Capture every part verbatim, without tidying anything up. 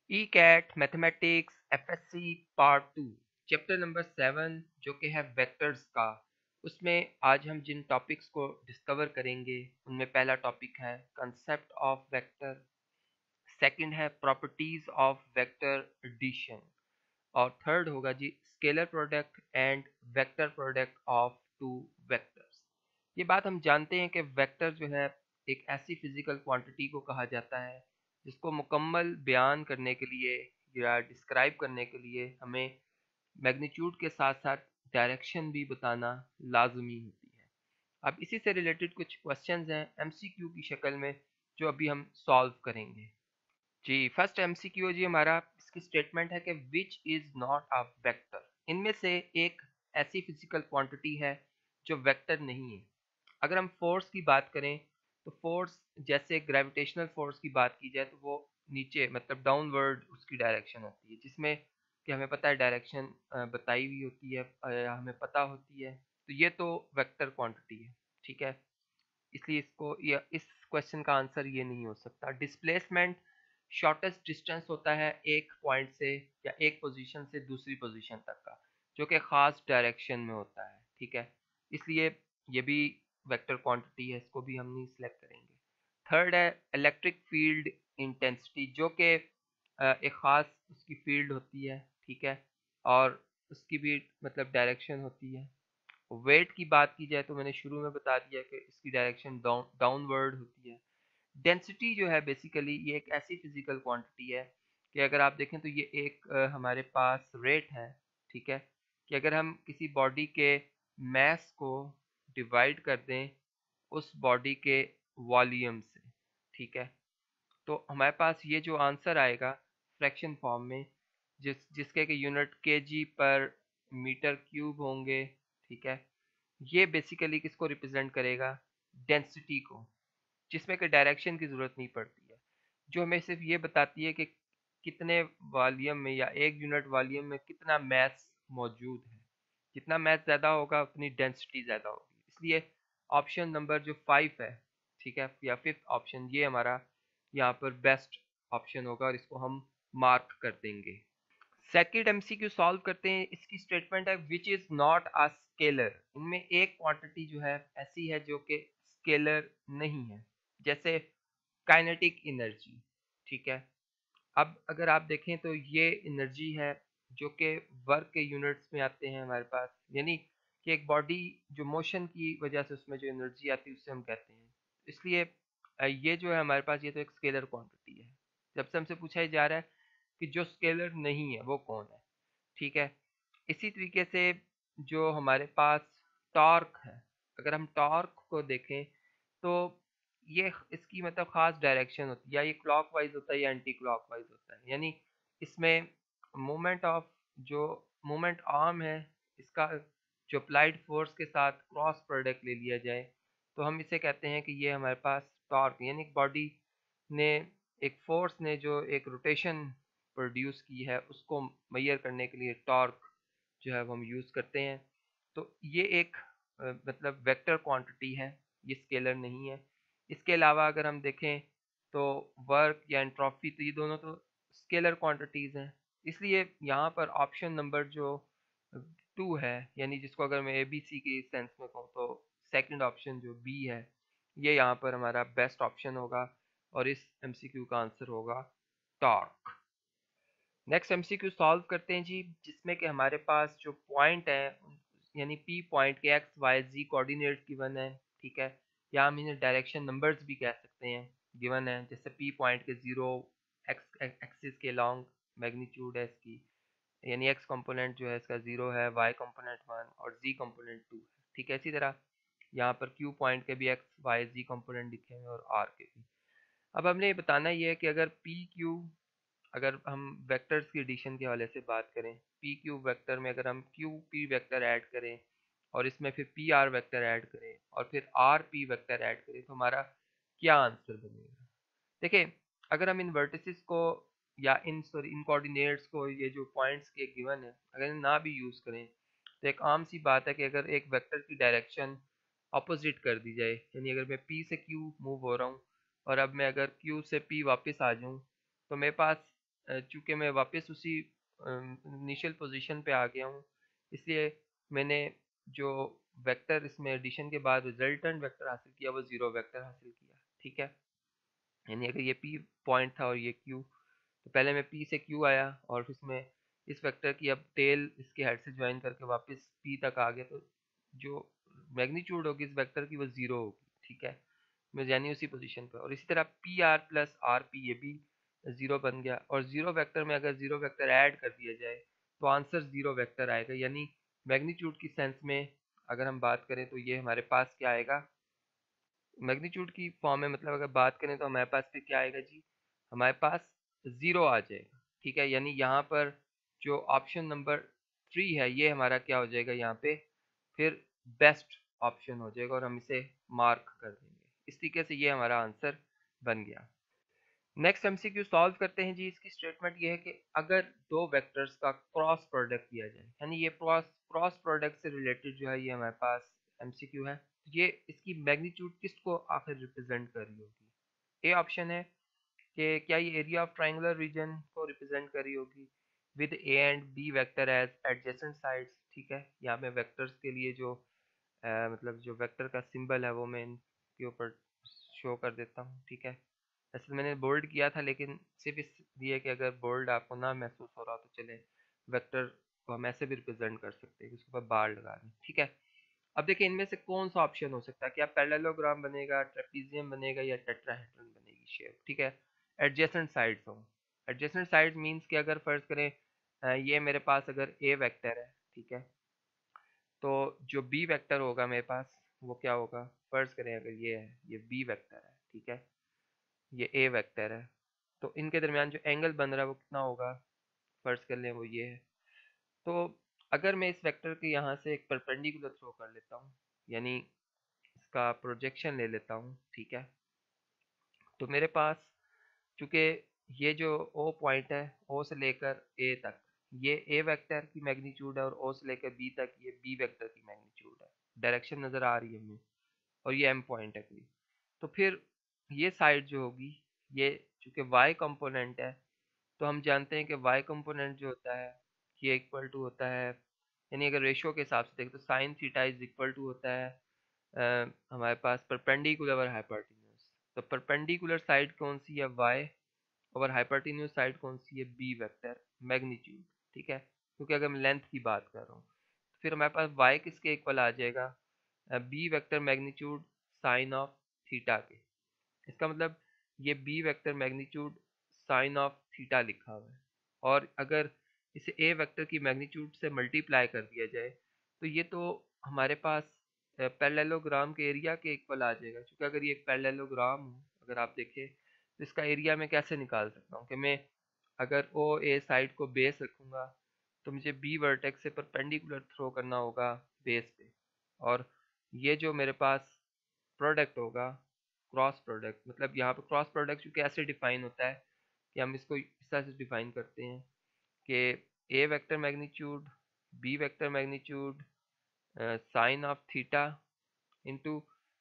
Ecat mathematics F S C part two chapter number seven जो कि है vectors का। उसमें आज हम जिन टॉपिक्स को डिस्कवर करेंगे उनमें पहला टॉपिक है कंसेप्ट ऑफ वेक्टर, सेकंड है प्रॉपर्टीज ऑफ वेक्टर एडिशन और थर्ड होगा जी scalar product and vector product of two vectors. ये बात हम जानते हैं कि वेक्टर जो है एक ऐसी फिजिकल क्वांटिटी को कहा जाता है जिसको मुकम्मल बयान करने के लिए या डिस्क्राइब करने के लिए हमें मैग्नीट्यूड के साथ साथ डायरेक्शन भी बताना लाजमी होती है। अब इसी से रिलेटेड कुछ क्वेश्चंस हैं एम सी क्यू की शक्ल में जो अभी हम सॉल्व करेंगे। जी फर्स्ट एमसीक्यू जी हमारा इसकी स्टेटमेंट है कि which is not a vector. इनमें से एक ऐसी फिजिकल क्वांटिटी है जो वेक्टर नहीं है। अगर हम फोर्स की बात करें तो फोर्स जैसे ग्रेविटेशनल फोर्स की बात की जाए तो वो नीचे मतलब डाउनवर्ड उसकी डायरेक्शन होती है, जिसमें कि हमें पता है डायरेक्शन बताई हुई होती है, अ, हमें पता होती है, तो ये तो वेक्टर क्वांटिटी है। ठीक है, इसलिए इसको या इस क्वेश्चन का आंसर ये नहीं हो सकता। डिस्प्लेसमेंट शॉर्टेस्ट डिस्टेंस होता है एक पॉइंट से या एक पोजीशन से दूसरी पोजीशन तक का, जो कि खास डायरेक्शन में होता है। ठीक है, इसलिए ये भी वेक्टर क्वांटिटी है, इसको भी हम नहीं सिलेक्ट करेंगे। थर्ड है इलेक्ट्रिक फील्ड इंटेंसिटी, जो कि एक खास उसकी फील्ड होती है। ठीक है, और उसकी भी मतलब डायरेक्शन होती है। वेट की बात की जाए तो मैंने शुरू में बता दिया कि इसकी डायरेक्शन डाउन डाउनवर्ड होती है। डेंसिटी जो है बेसिकली ये एक ऐसी फिजिकल क्वांटिटी है कि अगर आप देखें तो ये एक अ, हमारे पास रेट है। ठीक है, कि अगर हम किसी बॉडी के मास को डिवाइड कर दें उस बॉडी के वॉल्यूम से, ठीक है, तो हमारे पास ये जो आंसर आएगा फ्रैक्शन फॉर्म में, जिस जिसके के unit kg per metre cube होंगे। ठीक है, ये बेसिकली किसको रिप्रेजेंट करेगा? डेंसिटी को, जिसमें कि डायरेक्शन की ज़रूरत नहीं पड़ती है, जो हमें सिर्फ ये बताती है कि कितने वॉल्यूम में या एक यूनिट वॉल्यूम में कितना मैस मौजूद है। जितना मैस ज़्यादा होगा उतनी डेंसिटी ज़्यादा होगी। इसलिए ऑप्शन नंबर जो फाइव है, ठीक है, या फिफ्थ ऑप्शन, ये हमारा यहाँ पर बेस्ट ऑप्शन होगा और इसको हम मार्क कर देंगे। सेकंड एमसीक्यू सॉल्व करते हैं। इसकी स्टेटमेंट है which is not a scalar. इनमें एक क्वांटिटी जो है ऐसी है जो कि स्केलर नहीं है, जैसे काइनेटिक एनर्जी। ठीक है, अब अगर आप देखें तो ये एनर्जी है जो कि वर्क के यूनिट्स में आते हैं हमारे पास, यानी कि एक बॉडी जो मोशन की वजह से उसमें जो एनर्जी आती है उससे हम कहते हैं। इसलिए अ, ये जो है हमारे पास ये तो एक स्केलर क्वांटिटी है। जब से हमसे पूछा ही जा रहा है कि जो स्केलर नहीं है वो कौन है। ठीक है, इसी तरीके से जो हमारे पास टॉर्क है, अगर हम टॉर्क को देखें तो ये इसकी मतलब खास डायरेक्शन होती है, या ये क्लॉकवाइज होता है या एंटी क्लॉकवाइज होता है। यानी इसमें मोमेंट ऑफ जो मोमेंट आर्म है इसका जो अप्लाइड फोर्स के साथ क्रॉस प्रोडक्ट ले लिया जाए तो हम इसे कहते हैं कि ये हमारे पास टॉर्क, यानी बॉडी ने एक फोर्स ने जो एक रोटेशन प्रोड्यूस की है उसको मैयर करने के लिए टॉर्क जो है वो हम यूज़ करते हैं। तो ये एक अ, मतलब वेक्टर क्वांटिटी है, ये स्केलर नहीं है। इसके अलावा अगर हम देखें तो वर्क या एंट्रोपी, तो ये दोनों तो स्केलर क्वांटिटीज़ हैं। इसलिए यहाँ पर ऑप्शन नंबर जो टू है, यानी जिसको अगर मैं ए बी सी के सेंस में कहूँ तो सेकंड ऑप्शन जो बी है ये यहाँ पर हमारा बेस्ट ऑप्शन होगा और इस एमसीक्यू का आंसर होगा टॉर्क। नेक्स्ट एमसीक्यू सॉल्व करते हैं जी, जिसमें कि हमारे पास जो पॉइंट है यानी पी पॉइंट के X Y Z coordinates given है। ठीक है, या हम इन्हें डायरेक्शन नंबर्स भी कह सकते हैं, गिवन है। जैसे पी पॉइंट के जीरो एक्स एक्सिस के लॉन्ग मैग्नीट्यूड है इसकी, यानी एक्स कंपोनेंट जो है इसका जीरो है, वाई कंपोनेंट वन और जी कंपोनेंट टू है। ठीक है, इसी तरह यहाँ पर क्यू पॉइंट के भी एक्स वाई जी कंपोनेंट दिखे हुए और आर के भी। अब हमने ये बताना ये है कि अगर पी क्यू, अगर हम वेक्टर्स की एडिशन के हवाले से बात करें, पी क्यू वेक्टर में अगर हम क्यू पी वेक्टर ऐड करें और इसमें फिर पी आर वेक्टर ऐड करें और फिर आर पी वेक्टर ऐड करें तो हमारा क्या आंसर बनेगा? देखिए, अगर हम इन वर्टिसेस को या इन सॉरी इन कोऑर्डिनेट्स को, ये जो पॉइंट्स के गिवन है, अगर ना भी यूज़ करें तो एक आम सी बात है कि अगर एक वेक्टर की डायरेक्शन अपोजिट कर दी जाए, यानी अगर मैं पी से क्यू मूव हो रहा हूँ और अब मैं अगर क्यू से पी वापस आ जाऊँ तो मेरे पास चूँकि मैं वापस उसी इनिशियल पोजीशन पे आ गया हूँ, इसलिए मैंने जो वेक्टर इसमें एडिशन के बाद रिजल्टेंट वेक्टर हासिल किया वो ज़ीरो वेक्टर हासिल किया। ठीक है, यानी अगर ये पी पॉइंट था और ये क्यू, तो पहले मैं पी से क्यू आया और फिर इसमें इस वेक्टर की अब टेल इसके हेड से ज्वाइन करके वापस पी तक आ गया, तो जो मैग्नीट्यूड होगी इस वेक्टर की वो ज़ीरो होगी। ठीक है, मैं यानी उसी पोजीशन पे। और इसी तरह P R plus R P ये भी ज़ीरो बन गया, और ज़ीरो वेक्टर में अगर ज़ीरो वेक्टर ऐड कर दिया जाए तो आंसर ज़ीरो वेक्टर आएगा। यानी मैग्नीट्यूड की सेंस में अगर हम बात करें तो ये हमारे पास क्या आएगा, मैग्नीट्यूड की फॉर्म में, मतलब अगर बात करें तो हमारे पास फिर क्या आएगा जी, हमारे पास ज़ीरो आ जाएगा। ठीक है, यानी यहाँ पर जो ऑप्शन नंबर थ्री है ये हमारा क्या हो जाएगा, यहाँ पे फिर बेस्ट ऑप्शन हो जाएगा और हम इसे मार्क कर देंगे। इस तरीके से ये हमारा आंसर बन गया। नेक्स्ट एमसीक्यू सॉल्व करते हैं जी। इसकी स्टेटमेंट ये है कि अगर दो वेक्टर्स का क्रॉस प्रोडक्ट किया जाए, यानी ये क्रॉस क्रॉस प्रोडक्ट से रिलेटेड जो है ये हमारे पास एमसीक्यू है, ये इसकी मैग्नीट्यूड किसको आखिर रिप्रेजेंट कर रही होगी। ए ऑप्शन है कि क्या ये एरिया ऑफ ट्रायंगुलर रीजन को रिप्रेजेंट कर रही होगी with A and B vector as adjacent sides. ठीक है, यहाँ पे वेक्टर्स के लिए जो अ, मतलब जो वेक्टर का सिंबल है वो मैं इनके ऊपर शो कर देता हूँ। ठीक है, वैसे मैंने बोल्ड किया था, लेकिन सिर्फ इसलिए कि अगर बोल्ड आपको ना महसूस हो रहा हो तो चले, वेक्टर को हम ऐसे भी रिप्रेजेंट कर सकते हैं, उसके ऊपर बार लगा दें। ठीक है, अब देखिए इनमें से कौन सा ऑप्शन हो सकता है, क्या पैरेललोग्राम बनेगा, ट्रेपीजियम बनेगा, या टेट्राहेड्रन बनेगी शेप। ठीक है, एडजेसेंट साइड्स हो। एडजेसेंट साइड्स मींस कि अगर फर्ज करें अ, ये मेरे पास अगर ए वेक्टर है, ठीक है, तो जो बी वेक्टर होगा मेरे पास वो क्या होगा, फर्ज करें अगर ये है, ये बी वेक्टर है, ठीक है, ये ए वेक्टर है, तो इनके दरमियान जो एंगल बन रहा है वो कितना होगा, फर्ज कर लें वो ये है। तो अगर मैं इस वेक्टर के यहाँ से एक परपेंडिकुलर थ्रो कर लेता हूँ, यानी इसका प्रोजेक्शन ले लेता हूँ, ठीक है, तो मेरे पास चूंकि ये जो ओ पॉइंट है, ओ से लेकर ए तक ये ए वेक्टर की मैग्नीट्यूड है, और ओ से लेकर बी तक ये बी वेक्टर की मैग्नीट्यूड है। डायरेक्शन नज़र आ रही है हमें, और ये एम पॉइंट है कोई, तो फिर ये साइड जो होगी, ये चूंकि वाई कंपोनेंट है, तो हम जानते हैं कि वाई कंपोनेंट जो होता है ये इक्वल टू होता है, यानी अगर रेशियो के हिसाब से देखें तो sine theta is equal to होता है अ, हमारे पास परपेंडिकुलर और हाइपोटेन्यूज। तो परपेंडिकुलर साइड कौन सी है, वाई, और हाइपोटेन्यूज साइड कौन सी है, बी वेक्टर मैग्नीट्यूड। ठीक है, क्योंकि अगर मैं लेंथ की बात कर रहा हूँ तो फिर हमारे पास वाई किसके इक्वल आ जाएगा, B vector magnitude sine of theta के। इसका मतलब ये B vector magnitude sine of theta लिखा हुआ है, और अगर इसे ए वेक्टर की मैग्नीट्यूड से मल्टीप्लाई कर दिया जाए तो ये तो हमारे पास पैरेललोग्राम के एरिया के इक्वल आ जाएगा। क्योंकि अगर ये एक पैरेललोग्राम हो, अगर आप देखें तो इसका एरिया मैं कैसे निकाल सकता हूँ कि मैं अगर ओ ए साइड को बेस रखूँगा तो मुझे बी वर्टेक्स से परपेंडिकुलर थ्रो करना होगा बेस पे, और ये जो मेरे पास प्रोडक्ट होगा क्रॉस प्रोडक्ट, मतलब यहाँ पे क्रॉस प्रोडक्ट चूँकि ऐसे डिफाइन होता है कि हम इसको इस तरह से डिफाइन करते हैं कि A vector magnitude B vector magnitude sine of theta into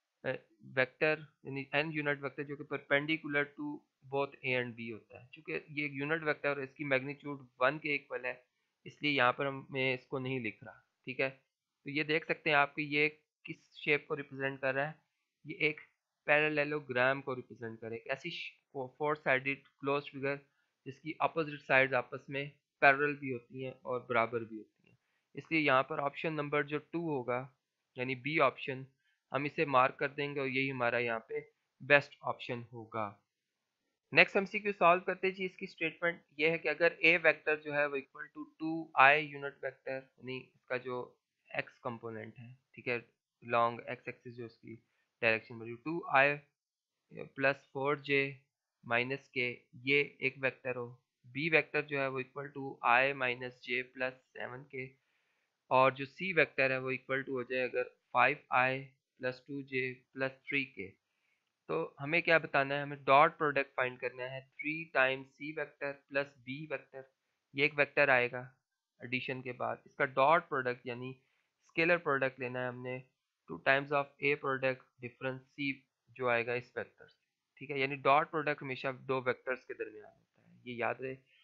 vector यानी एन यूनिट वेक्टर जो कि perpendicular to both A and B होता है। चूंकि ये एक यूनिट वेक्टर और इसकी मैग्नीट्यूड वन के इक्वल है, इसलिए यहाँ पर हम मैं इसको नहीं लिख रहा। ठीक है, तो ये देख सकते हैं आप कि ये किस शेप को रिप्रेजेंट कर रहा है, ये एक पैरेललोग्राम को रिप्रेजेंट कर रहा है, एक ऐसी फोर साइडेड क्लोज फिगर जिसकी अपोजिट साइड्स आपस में पैरेलल भी होती हैं और बराबर भी होती हैं। इसलिए यहाँ पर ऑप्शन नंबर जो टू होगा यानी बी ऑप्शन, हम इसे मार्क कर देंगे और यही हमारा यहाँ पे बेस्ट ऑप्शन होगा। नेक्स्ट एमसीक्यू सॉल्व करते हैं जी। इसकी स्टेटमेंट ये है कि अगर ए वेक्टर जो है वो equal to two I unit vector, यानी इसका जो एक्स कंपोनेंट है, ठीक है, लॉन्ग एक्स एक्सिस जो इसकी डायरेक्शन बनी two I plus four J minus K, ये एक वेक्टर हो, बी वेक्टर जो है वो equal to i minus j plus seven k, और जो सी वेक्टर है वो इक्वल टू हो जाए अगर five i plus two j plus three k. तो हमें क्या बताना है, हमें डॉट प्रोडक्ट फाइंड करना है three times c vector plus b vector, ये एक वेक्टर आएगा एडिशन के बाद, इसका डॉट प्रोडक्ट यानी स्केलर प्रोडक्ट लेना है हमने two times of a product difference c जो आएगा इस वेक्टर से। ठीक है, यानी डॉट प्रोडक्ट हमेशा दो वेक्टर्स के दरमियान होता है, ये याद रहे।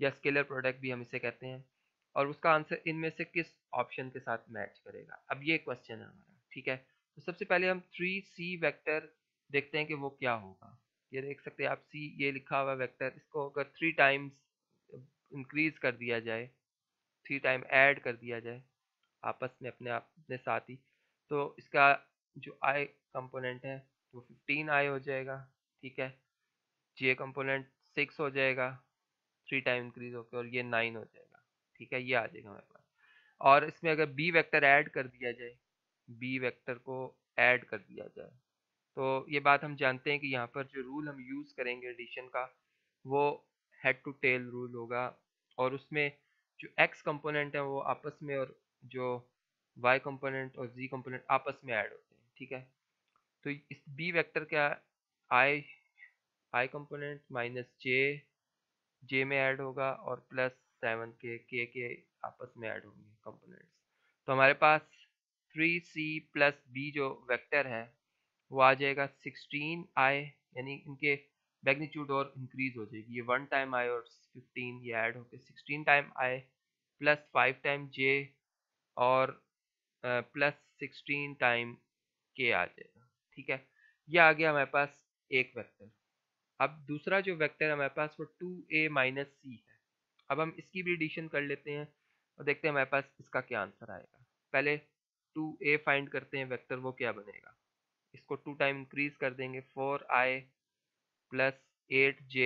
या स्केलर प्रोडक्ट भी हम इसे कहते हैं, और उसका आंसर इनमें से किस ऑप्शन के साथ मैच करेगा। अब ये क्वेश्चन है हमारा, ठीक है। तो सबसे पहले हम थ्री सी वेक्टर देखते हैं कि वो क्या होगा। ये देख सकते हैं आप, सी ये लिखा हुआ वेक्टर, इसको अगर थ्री टाइम्स इंक्रीज कर दिया जाए, थ्री टाइम ऐड कर दिया जाए आपस में अपने आप अपने साथ ही, तो इसका जो आई कंपोनेंट है वो फिफ्टीन आई हो जाएगा, ठीक है। जे कंपोनेंट सिक्स हो जाएगा थ्री टाइम इंक्रीज होकर, और ये नाइन हो जाएगा, ठीक है। ये आ जाएगा हमारे पास। और इसमें अगर बी वेक्टर ऐड कर दिया जाए, बी वेक्टर को ऐड कर दिया जाए, तो ये बात हम जानते हैं कि यहाँ पर जो रूल हम यूज़ करेंगे एडिशन का, वो हेड टू टेल रूल होगा, और उसमें जो एक्स कंपोनेंट है वो आपस में, और जो वाई कंपोनेंट और जी कंपोनेंट आपस में ऐड होते हैं, ठीक है। तो इस बी वेक्टर का आई आई कंपोनेंट माइनस जे जे में ऐड होगा, और प्लस सेवन के के के आपस में ऐड होंगे कंपोनेंट्स। तो हमारे पास थ्री सी प्लस बी जो वेक्टर है वो आ जाएगा सिक्सटीन आई, यानी इनके मैग्नीट्यूड और इंक्रीज हो जाएगी, ये वन टाइम आई और फिफ्टीन ये ऐड होकर sixteen time i, plus five time j, और प्लस सिक्सटीन टाइम के आ जाएगा, ठीक है। ये आ गया हमारे पास एक वेक्टर। अब दूसरा जो वेक्टर है हमारे पास वो टू ए माइनस सी है। अब हम इसकी भी एडिशन कर लेते हैं और देखते हैं हमारे पास इसका क्या आंसर आएगा। पहले टू ए फाइंड करते हैं वेक्टर, वो क्या बनेगा। इसको टू टाइम इंक्रीज कर देंगे, four i plus eight j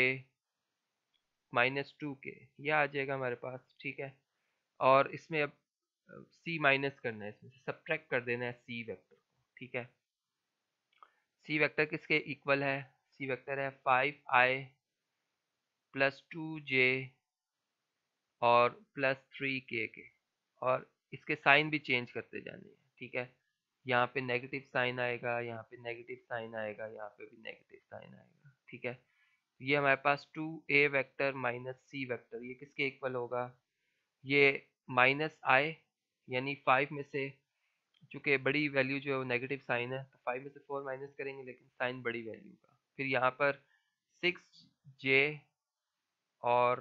minus two k, ये आ जाएगा हमारे पास, ठीक है। और इसमें अब सी माइनस करना है, इसमें से सब्ट्रैक्ट कर देना है सी वेक्टर को, ठीक है। सी वेक्टर किसके इक्वल है, सी वेक्टर है five i plus two j और प्लस थ्री के के, और इसके साइन भी चेंज करते जाने हैं, ठीक है। यहाँ पे नेगेटिव साइन आएगा, यहाँ पे नेगेटिव साइन आएगा, यहाँ पे भी नेगेटिव साइन आएगा, ठीक है। ये हमारे पास two a vector minus c vector ये किसके इक्वल होगा, ये माइनस आई, यानी फाइव में से, चूंकि बड़ी वैल्यू जो है वो नेगेटिव साइन है, तो फाइव में से फोर माइनस करेंगे लेकिन साइन बड़ी वैल्यू का, फिर यहाँ पर सिक्स जे और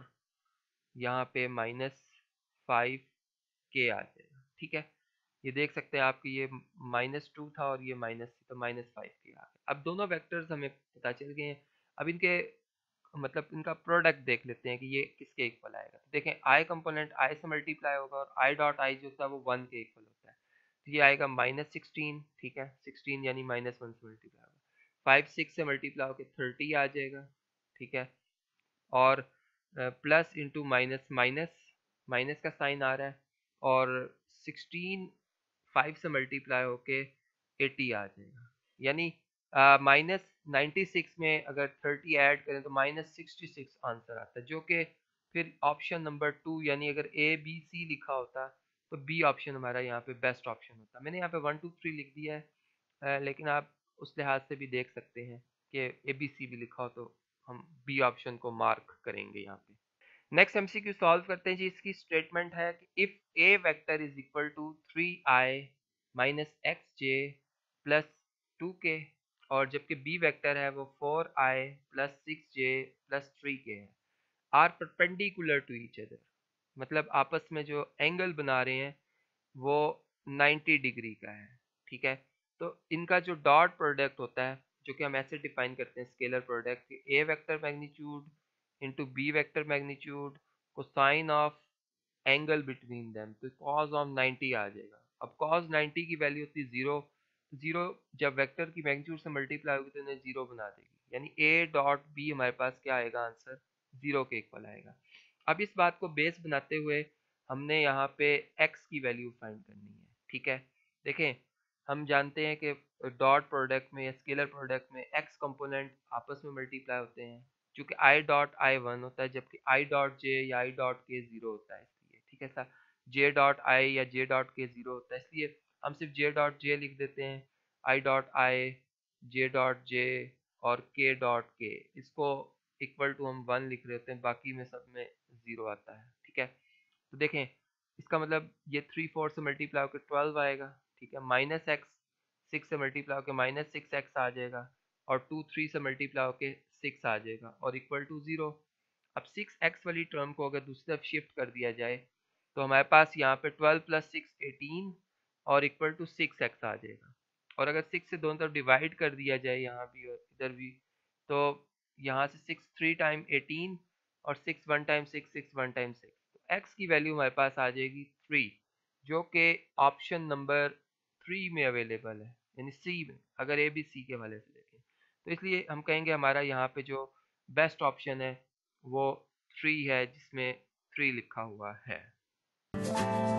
यहाँ पे माइनस फाइव के आ जाएगा, ठीक है। ये देख सकते हैं आपकी, ये माइनस टू था और ये माइनस, तो माइनस फाइव के आ गए। अब दोनों वेक्टर्स हमें पता चल गए हैं। अब इनके मतलब इनका प्रोडक्ट देख लेते हैं कि ये किसके इक्वल आएगा। तो देखें आई कंपोनेंट आई से मल्टीप्लाई होगा, और आई डॉट आई जो होता है वो वन के इक्वल होता है, तो ये आएगा माइनस सिक्सटीन, ठीक है। सिक्सटीन यानी माइनस वन से मल्टीप्लाई होगा, फाइव सिक्स से मल्टीप्लाई होकर थर्टी आ जाएगा, ठीक है। और plus into minus minus, minus का साइन आ रहा है, और सिक्सटीन फाइव से मल्टीप्लाई होके एटी आ जाएगा, यानी माइनस नाइन्टी सिक्स में अगर थर्टी ऐड करें तो माइनस सिक्सटी सिक्स आंसर आता है, जो कि फिर ऑप्शन नंबर टू, यानी अगर ए बी सी लिखा होता तो बी ऑप्शन हमारा यहाँ पे बेस्ट ऑप्शन होता। मैंने यहाँ पे वन टू थ्री लिख दिया है, अ, लेकिन आप उस लिहाज से भी देख सकते हैं कि ए बी सी भी लिखा हो तो हम बी ऑप्शन को मार्क करेंगे यहाँ पे। नेक्स्ट एमसीक्यू सॉल्व करते हैं जी। इसकी स्टेटमेंट है कि if a vector is equal to three i minus x j plus two k, और जबकि बी वेक्टर है वो four i plus six j plus three k है, are perpendicular to each other, मतलब आपस में जो एंगल बना रहे हैं वो नाइन्टी डिग्री का है, ठीक है। तो इनका जो डॉट प्रोडक्ट होता है, जो कि हम ऐसे डिफाइन करते हैं scalar product, a vector magnitude into b vector magnitude cosine of angle between them, तो कॉस ऑफ नाइन्टी आ जाएगा। अब कॉस नाइन्टी की वैल्यू होती है जीरो, जीरो जब वेक्टर की मैग्नीट्यूड से मल्टीप्लाई होगी तो इन्हें जीरो बना देगी, यानी ए डॉट बी हमारे पास क्या आएगा आंसर, जीरो के इक्वल आएगा। अब इस बात को बेस बनाते हुए हमने यहाँ पे x की वैल्यू फाइंड करनी है, ठीक है। देखें, हम जानते हैं कि डॉट प्रोडक्ट में या स्केलर प्रोडक्ट में x कंपोनेंट आपस में मल्टीप्लाई होते हैं, क्योंकि i डॉट आई वन होता है जबकि i डॉट जे या i डॉट के जीरो होता है, इसलिए ठीक है सर। j डॉट आई या j डॉट के जीरो होता है, इसलिए हम सिर्फ j डॉट जे लिख देते हैं, i dot i, j dot j और k डॉट के, इसको इक्वल टू हम वन लिख रहे होते हैं, बाकी में सब में जीरो आता है, ठीक है। तो देखें, इसका मतलब ये थ्री फोर से मल्टीप्लाई होकर ट्वेल्व आएगा, ठीक है। माइनस एक्स सिक्स से मल्टीप्लाई होकर माइनस सिक्स एक्स आ जाएगा, और टू थ्री से मल्टीप्लाई होकर सिक्स आ जाएगा, और इक्वल टू ज़ीरो। अब सिक्स एक्स वाली टर्म को अगर दूसरी तरफ शिफ्ट कर दिया जाए तो हमारे पास यहाँ पे ट्वेल्व प्लस सिक्स एटीन और इक्वल टू सिक्स एक्स आ जाएगा। और अगर सिक्स से दोनों तरफ डिवाइड कर दिया जाए यहाँ भी और इधर भी, तो यहाँ से सिक्स थ्री टाइम एटीन और six one time six, six one time six, तो एक्स की वैल्यू हमारे पास आ जाएगी थ्री, जो कि ऑप्शन नंबर थ्री में अवेलेबल है, यानी सी में, अगर ए बी सी के वाले से देखें। तो इसलिए हम कहेंगे हमारा यहाँ पे जो बेस्ट ऑप्शन है वो थ्री है, जिसमें थ्री लिखा हुआ है।